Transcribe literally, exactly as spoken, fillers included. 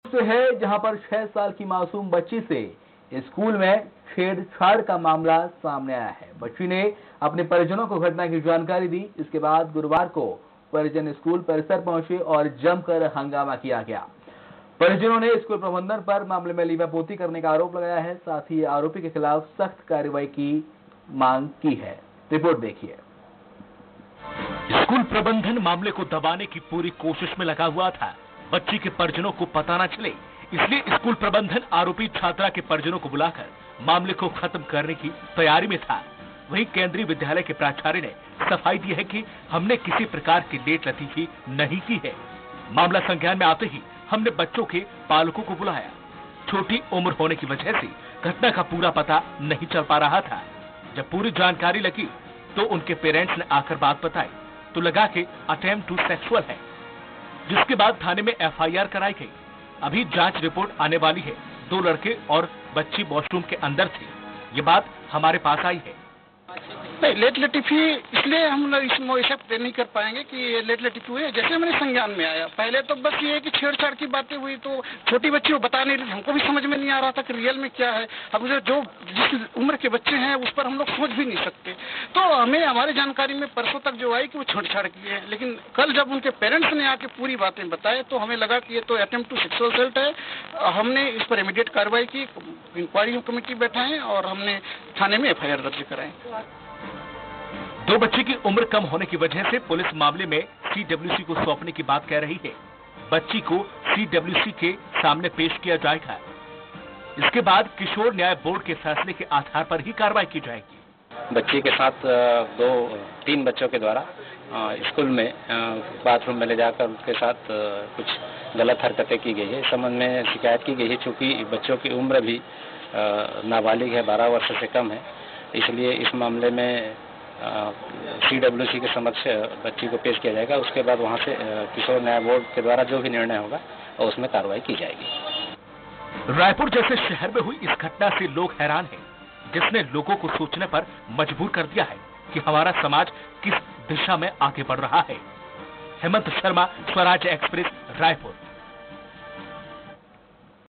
से है जहां पर छह साल की मासूम बच्ची से स्कूल में छेड़छाड़ का मामला सामने आया है। बच्ची ने अपने परिजनों को घटना की जानकारी दी। इसके बाद गुरुवार को परिजन स्कूल परिसर पहुंचे और जमकर हंगामा किया गया। परिजनों ने स्कूल प्रबंधन पर मामले में लीपापोती करने का आरोप लगाया है। साथ ही आरोपी के खिलाफ सख्त कार्रवाई की मांग की है। रिपोर्ट देखिए। स्कूल प्रबंधन मामले को दबाने की पूरी कोशिश में लगा हुआ था। बच्ची के परिजनों को पता न चले, इसलिए स्कूल प्रबंधन आरोपी छात्रा के परिजनों को बुलाकर मामले को खत्म करने की तैयारी में था। वहीं केंद्रीय विद्यालय के प्राचार्य ने सफाई दी है कि हमने किसी प्रकार की लेट लतीफी नहीं की है। मामला संज्ञान में आते ही हमने बच्चों के पालकों को बुलाया। छोटी उम्र होने की वजह से घटना का पूरा पता नहीं चल पा रहा था। जब पूरी जानकारी लगी तो उनके पेरेंट्स ने आकर बात बताई तो लगा कि अटेम्प्ट टू सेक्सुअल है, जिसके बाद थाने में एफ आई आर कराई गई। अभी जांच रिपोर्ट आने वाली है। दो लड़के और बच्ची वॉशरूम के अंदर थे। ये बात हमारे पास आई है। नहीं, लेट लतीफी इसलिए हम लोग इसमें एक्सेप्ट नहीं कर पाएंगे कि ये लेट लतीफी हुई है। जैसे हमारे संज्ञान में आया, पहले तो बस ये है कि छेड़छाड़ की बातें हुई, तो छोटी बच्ची वो बता नहीं रही, हमको भी समझ में नहीं आ रहा था कि रियल में क्या है। अब जो जो जिस उम्र के बच्चे हैं उस पर हम लोग सोच भी नहीं सकते। तो हमें हमारी जानकारी में परसों तक जो आई कि वो छेड़छाड़ की है, लेकिन कल जब उनके पेरेंट्स ने आके पूरी बातें बताए तो हमें लगा कि ये तो अटेम्प्ट टू सेक्सुअल असॉल्ट है। हमने इस पर इमीडिएट कार्रवाई की, इंक्वायरी कमेटी बैठाए और हमने थाने में एफ आई आर दर्ज कराए। दो बच्चे की उम्र कम होने की वजह से पुलिस मामले में सी डब्ल्यू सी को सौंपने की बात कह रही है। बच्ची को सी डब्ल्यू सी के सामने पेश किया जाएगा। इसके बाद किशोर न्याय बोर्ड के फैसले के आधार पर ही कार्रवाई की जाएगी। बच्ची के साथ दो तीन बच्चों के द्वारा स्कूल में बाथरूम में ले जाकर उसके साथ कुछ गलत हरकतें की गई है। इस संबंध में शिकायत की गई है। चूंकि बच्चों की उम्र भी नाबालिग है, बारह वर्ष से कम है, इसलिए इस मामले में सी डब्ल्यू सी के समक्ष बच्ची को पेश किया जाएगा। उसके बाद वहां से किशोर न्याय बोर्ड के द्वारा जो भी निर्णय होगा और उसमें कार्रवाई की जाएगी। रायपुर जैसे शहर में हुई इस घटना से लोग हैरान हैं, जिसने लोगों को सोचने पर मजबूर कर दिया है कि हमारा समाज किस दिशा में आगे बढ़ रहा है। हेमंत शर्मा, स्वराज एक्सप्रेस, रायपुर।